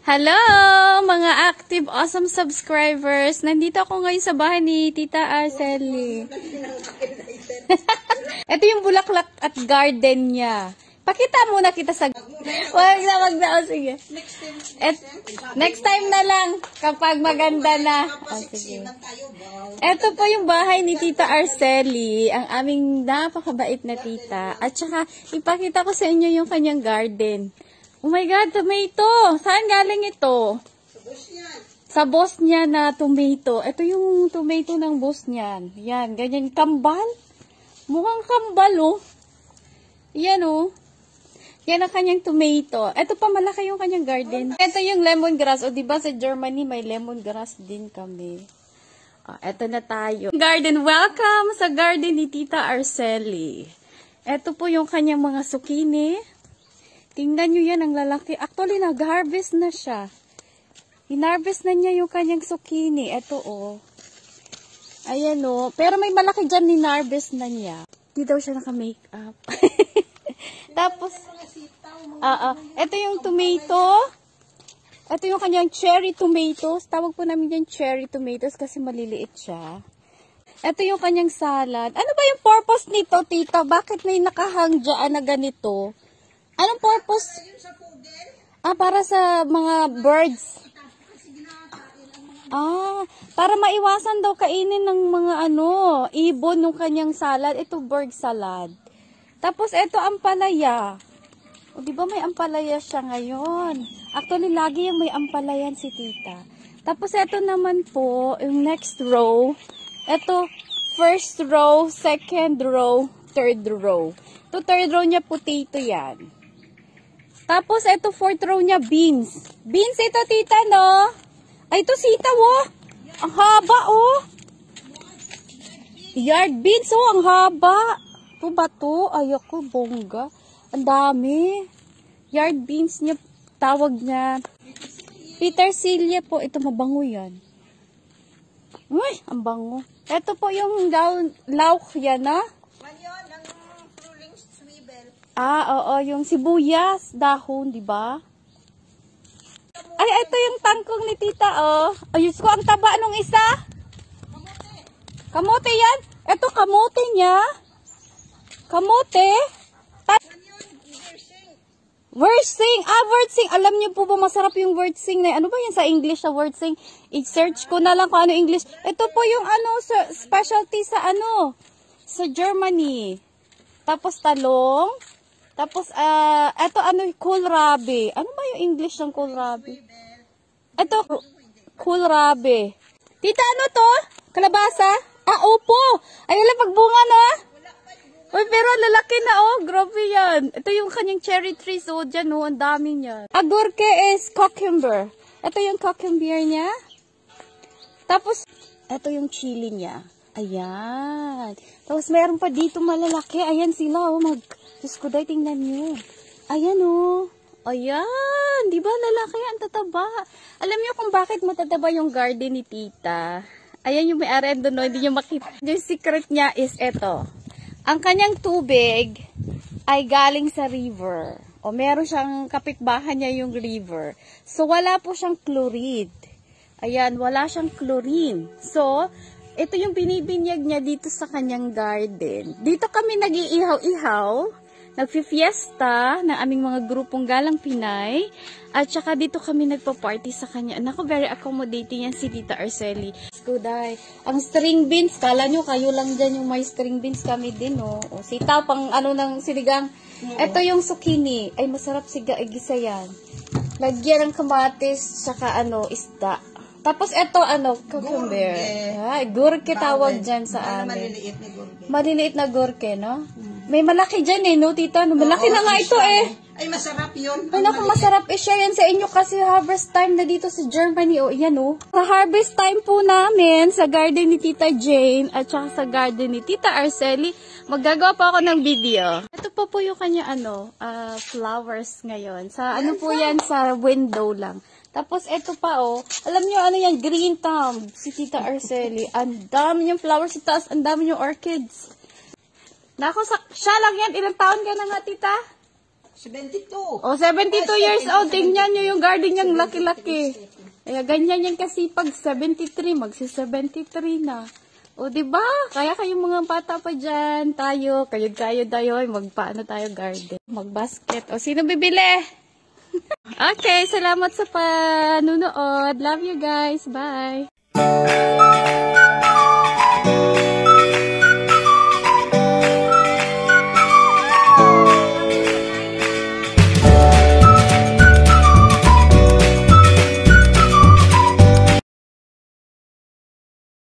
Hello, mga active, awesome subscribers. Nandito ako ngayon sa bahay ni Tita Arceli. Ito yung bulaklak at garden niya. Pakita muna kita sa... Wag na. Oh, sige. Next time na lang kapag maganda na. Oh, sige. Ito po yung bahay ni Tita Arceli, ang aming napakabait na tita. At saka, ipakita ko sa inyo yung kanyang garden. Oh my God, tomato! Saan galing ito? Sa boss niyan. Sa boss niya na tomato. Ito yung tomato ng boss niyan. Yan, ganyan. Kambal. Mukhang kambal, oh. Yan, oh. Yan ang kanyang tomato. Ito pa, malaki yung kanyang garden. Ito yung lemongrass. O, diba sa Germany, may lemongrass din kami. Ito na tayo. Garden, welcome sa garden ni Tita Arceli. Ito po yung kanyang mga zucchini. Tingnan nyo yan, ang lalaki. Actually, nag-harvest na siya. Hinarvest na niya yung kanyang zucchini. Ito, oh. Ayan, oh. Pero may malaki dyan, hinarvest na niya. Hindi daw siya naka-makeup. Tapos, ito yung tomato. Ito yung kanyang cherry tomatoes. Tawag po namin yan cherry tomatoes kasi maliliit siya. Ito yung kanyang salad. Ano ba yung purpose nito, tita? Bakit may nakahang dyan na ganito? Anong purpose? Para sa mga birds. Para maiwasan daw kainin ng mga ibon ng kanyang salad. Ito bird salad. Tapos ito ampalaya. O di ba may ampalaya siya ngayon? Actually lagi yung may ampalayan si tita. Tapos ito naman po, yung next row. Ito first row, second row, third row. Ito third row niya potato yan. Tapos, ito, fourth row niya, beans. Beans ito, tita, no? Ay, ito, sitaw, oh. Ang haba, oh. Yard beans, oh, ang haba. Ito ba to? Ay, ako, bongga. Ang dami. Yard beans niya, tawag niya. Petersilia po. Ito, mabango yan. Uy, ang bango. Ito po yung lauk yan, ha? Oo, yung sibuyas, dahon, di ba? Ay, ito yung tangkong ni tita, oh. Ayos ko, ang taba nung isa. Kamote. Kamote yan? Ito, kamote niya. Kamote. Wursing. Wursing. Alam niyo po ba masarap yung wursing na? Ano ba yan sa English sa wursing? I-search ko na lang kung ano English. Ito po yung specialty sa sa Germany. Tapos talong. Tapos, eto kohlrabi. Ano ba yung English ng kohlrabi? Eto, kohlrabi. Tita, ano to? Kalabasa? Opo. Ayun lang pagbunga, no? Uy, pero lalaki na, oh. Grabe yan. Ito yung kanyang cherry trees, oh. Dyan, oh. Ang dami niya. Agurke is cucumber. Ito yung cucumber niya. Tapos, eto yung chili niya. Ayan. Tapos, meron pa dito malalaki. Ayan sila, oh. Diyos ko, dahil tingnan nyo. Ayan, oh. Ayan. Di ba, lalaki ang tataba. Alam nyo kung bakit matataba yung garden ni tita. Ayan yung may-ari doon, no? Hindi nyo makita. Yung secret niya is eto. Ang kanyang tubig ay galing sa river. O meron siyang kapitbahan niya yung river. So, wala po siyang chloride. Ayan, wala siyang chlorine. So, ito yung binibinyag niya dito sa kanyang garden. Dito kami nag-iihaw-ihaw. Nagfi-fiesta ng aming mga grupong Galang Pinay. At saka dito kami nagpa-party sa kanya. Naku, very accommodating yan si Tita Arceli. Kuday. Ang string beans, kala nyo kayo lang dyan yung may string beans, kami din, oh. O, sitaw, pang ng sinigang. Ito yung zucchini. Ay, masarap gisa yan. Lagyan ng kamatis, saka isda. Tapos ito, cucumber. Ay, gurke tawag dyan sa amin. Maliliit na gurke. Maliliit na gurke, no? May malaki dyan no, tita? Malaki na nga ito, Ay, masarap yun. Ay, naku, masarap i-share yan sa inyo kasi harvest time na dito sa Germany. O, yan, oh. Sa harvest time po namin, sa garden ni Tita Jane, at saka sa garden ni Tita Arceli, maggagawa pa ako ng video. Ito po yung kanya, flowers ngayon. Sa, po yan, sa window lang. Tapos, ito pa, oh. Alam nyo, yan, green thumb. Si Tita Arceli. Ang dami niyang flowers sa taas. Ang dami niyong orchids. Naku, siya lang yan. Ilang taon ka na nga, tita? 72. Oh, 72 years old. Tingnan nyo yung garden niyang laki-laki. Kaya ganyan yan kasi pag 73, magsi-73 na. O, diba? Kaya kayong mga bata pa dyan, tayo, kayod tayo, magpaano tayo garden. Mag-basket. O, sino bibili? Okay, salamat sa panunood. Love you guys. Bye.